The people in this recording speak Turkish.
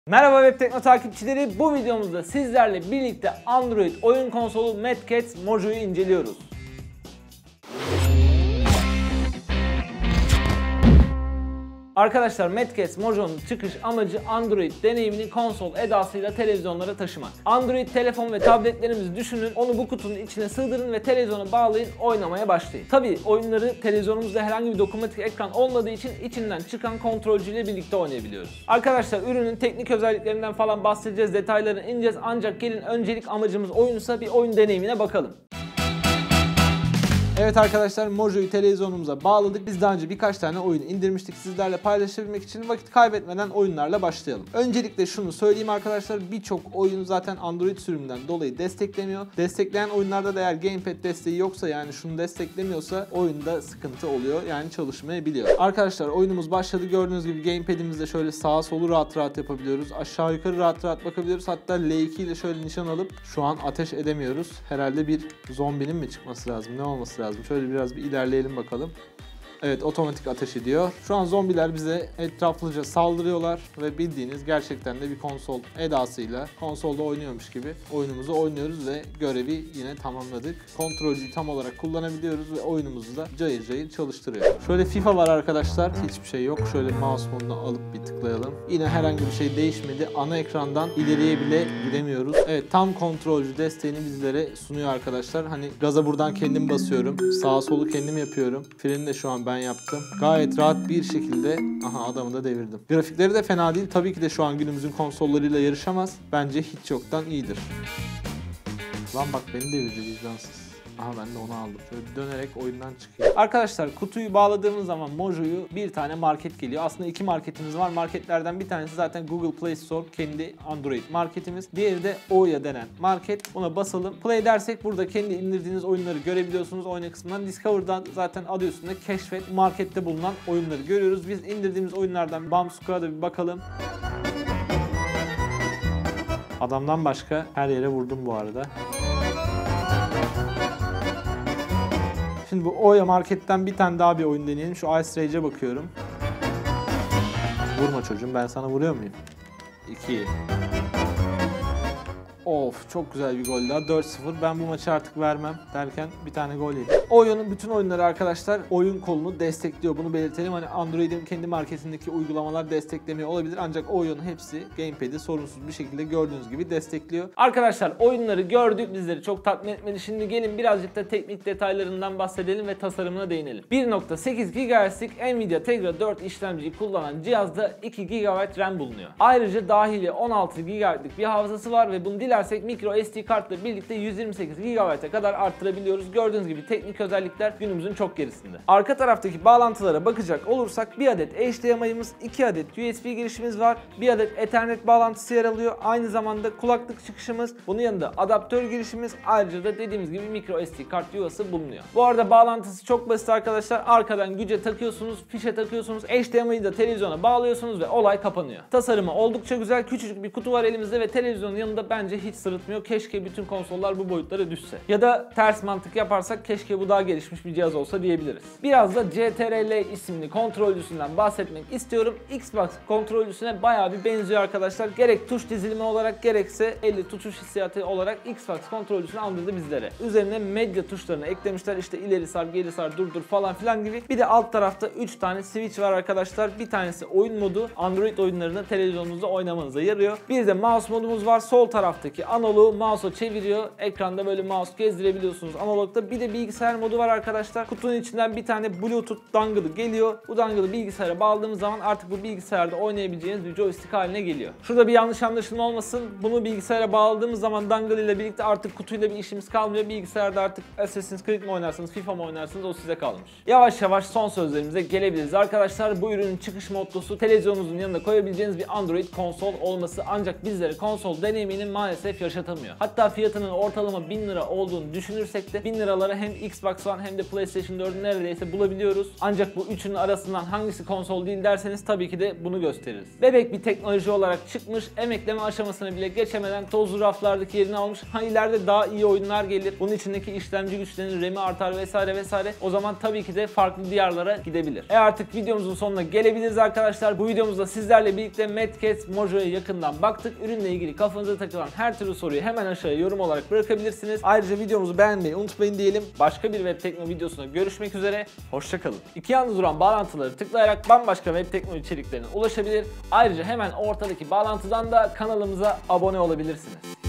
Merhaba Web Tekno takipçileri, bu videomuzda sizlerle birlikte Android oyun konsolu Mad Catz Mojo'yu inceliyoruz. Arkadaşlar Mad Catz Mojo'nun çıkış amacı Android deneyimini konsol edasıyla televizyonlara taşımak. Android telefon ve tabletlerimizi düşünün, onu bu kutunun içine sığdırın ve televizyona bağlayın, oynamaya başlayın. Tabi oyunları televizyonumuzda herhangi bir dokunmatik ekran olmadığı için içinden çıkan kontrolcüyle birlikte oynayabiliyoruz. Arkadaşlar ürünün teknik özelliklerinden falan bahsedeceğiz, detaylarını ineceğiz, ancak gelin öncelik amacımız oyunsa bir oyun deneyimine bakalım. Evet arkadaşlar, Mojo'yu televizyonumuza bağladık. Biz daha önce birkaç tane oyun indirmiştik. Sizlerle paylaşabilmek için vakit kaybetmeden oyunlarla başlayalım. Öncelikle şunu söyleyeyim arkadaşlar, birçok oyun zaten Android sürümünden dolayı desteklemiyor. Destekleyen oyunlarda da eğer Gamepad desteği yoksa, yani şunu desteklemiyorsa oyunda sıkıntı oluyor. Yani çalışmayabiliyor. Arkadaşlar oyunumuz başladı. Gördüğünüz gibi Gamepad'imizde şöyle sağa solu rahat rahat yapabiliyoruz. Aşağı yukarı rahat rahat bakabiliyoruz. Hatta L2 ile şöyle nişan alıp şu an ateş edemiyoruz. Herhalde bir zombinin mi çıkması lazım? Ne olması lazım? Şöyle biraz bir ilerleyelim bakalım. Evet, otomatik ateş ediyor. Şu an zombiler bize etraflıca saldırıyorlar ve bildiğiniz gerçekten de bir konsol edasıyla konsolda oynuyormuş gibi oyunumuzu oynuyoruz ve görevi yine tamamladık. Kontrolcüyü tam olarak kullanabiliyoruz ve oyunumuzu da cayır cayır çalıştırıyor. Şöyle FIFA var arkadaşlar. Hiçbir şey yok. Şöyle mouse modunu alıp bir tıklayalım. Yine herhangi bir şey değişmedi. Ana ekrandan ileriye bile gidemiyoruz. Evet, tam kontrolcü desteğini bizlere sunuyor arkadaşlar. Hani gaza buradan kendim basıyorum. Sağa solu kendim yapıyorum. Freni de şu an ben yaptım. Gayet rahat bir şekilde adamı da devirdim. Grafikleri de fena değil. Tabii ki de şu an günümüzün konsollarıyla yarışamaz. Bence hiç yoktan iyidir. Lan bak, beni devirdi vicdansız. Aha, ben de onu aldım. Şöyle dönerek oyundan çıkıyor. Arkadaşlar kutuyu bağladığımız zaman Mojo'yu bir tane market geliyor. Aslında iki marketimiz var. Marketlerden bir tanesi zaten Google Play Store, kendi Android marketimiz. Diğeri de Ouya denen market. Buna basalım. Play dersek burada kendi indirdiğiniz oyunları görebiliyorsunuz. Oyna kısmından. Discover'dan zaten adı üstünde keşfet, markette bulunan oyunları görüyoruz. Biz indirdiğimiz oyunlardan Bamsuk'a da bir bakalım. Adamdan başka her yere vurdum bu arada. Şimdi bu Ouya marketten bir tane daha bir oyun deneyelim. Şu Ice Rage'e bakıyorum. Vurma çocuğum, ben sana vuruyor muyum? 2. Of, çok güzel bir gol daha. 4-0. Ben bu maçı artık vermem derken bir tane gol yedim. Oyunun bütün oyunları arkadaşlar oyun kolunu destekliyor. Bunu belirtelim. Hani Android'in kendi marketindeki uygulamalar desteklemiyor olabilir. Ancak oyunun hepsi Gamepad'i sorunsuz bir şekilde gördüğünüz gibi destekliyor. Arkadaşlar oyunları gördük. Bizleri çok tatmin etmedi. Şimdi gelin birazcık da teknik detaylarından bahsedelim ve tasarımına değinelim. 1.8 GHz'lik Nvidia Tegra 4 işlemciyi kullanan cihazda 2 GB RAM bulunuyor. Ayrıca dahili 16 GB'lik bir hafızası var ve bunu dilersek micro SD kartla birlikte 128 GB'a kadar arttırabiliyoruz. Gördüğünüz gibi teknik özellikler günümüzün çok gerisinde. Arka taraftaki bağlantılara bakacak olursak bir adet HDMI'miz, 2 adet USB girişimiz var, bir adet Ethernet bağlantısı yer alıyor. Aynı zamanda kulaklık çıkışımız, bunun yanında adaptör girişimiz, ayrıca da dediğimiz gibi micro SD kart yuvası bulunuyor. Bu arada bağlantısı çok basit arkadaşlar. Arkadan güce takıyorsunuz, fişe takıyorsunuz, HDMI'yi de televizyona bağlıyorsunuz ve olay kapanıyor. Tasarımı oldukça güzel. Küçücük bir kutu var elimizde ve televizyonun yanında bence hiç sırıtmıyor. Keşke bütün konsollar bu boyutlara düşse. Ya da ters mantık yaparsak keşke bu daha gelişmiş bir cihaz olsa diyebiliriz. Biraz da CTRL isimli kontrolcüsünden bahsetmek istiyorum. Xbox kontrolcüsüne bayağı bir benziyor arkadaşlar. Gerek tuş dizilimi olarak gerekse elle tutuş hissiyatı olarak Xbox kontrolcüsünü andırdı bizlere. Üzerine medya tuşlarını eklemişler. İşte ileri sar, geri sar, durdur falan filan gibi. Bir de alt tarafta 3 tane switch var arkadaşlar. Bir tanesi oyun modu. Android oyunlarını televizyonunuzda oynamanıza yarıyor. Bir de mouse modumuz var. Sol taraftaki analogu mouse'a çeviriyor. Ekranda böyle mouse gezdirebiliyorsunuz analogda. Bir de bilgisayar modu var arkadaşlar. Kutunun içinden bir tane Bluetooth dangle'ı geliyor. Bu dangle'ı bilgisayara bağladığımız zaman artık bu bilgisayarda oynayabileceğiniz bir joystick haline geliyor. Şurada bir yanlış anlaşılma olmasın. Bunu bilgisayara bağladığımız zaman dangle ile birlikte artık kutuyla bir işimiz kalmıyor. Bilgisayarda artık Assassin's Creed mi oynarsınız, FIFA mı oynarsınız, o size kalmış. Yavaş yavaş son sözlerimize gelebiliriz arkadaşlar. Bu ürünün çıkış mottosu televizyonunuzun yanında koyabileceğiniz bir Android konsol olması. Ancak bizlere konsol deneyiminin maalesef maalesef yaşatamıyor. Hatta fiyatının ortalama 1000 lira olduğunu düşünürsek de 1000 liralara hem Xbox One hem de PlayStation 4'ü neredeyse bulabiliyoruz. Ancak bu üçünün arasından hangisi konsol değil derseniz tabii ki de bunu gösteririz. Bebek bir teknoloji olarak çıkmış, emekleme aşamasını bile geçemeden tozlu raflardaki yerini almış. Ha ileride daha iyi oyunlar gelir. Bunun içindeki işlemci güçlenir, RAM'i artar vesaire vesaire. O zaman tabii ki de farklı diyarlara gidebilir. Artık videomuzun sonuna gelebiliriz arkadaşlar. Bu videomuzda sizlerle birlikte Medcats Mojo'ya yakından baktık. Ürünle ilgili kafanıza takılan her türlü soruyu hemen aşağıya yorum olarak bırakabilirsiniz. Ayrıca videomuzu beğenmeyi unutmayın diyelim. Başka bir web teknoloji videosunda görüşmek üzere. Hoşçakalın. İki yanda duran bağlantıları tıklayarak bambaşka web teknoloji içeriklerine ulaşabilir. Ayrıca hemen ortadaki bağlantıdan da kanalımıza abone olabilirsiniz.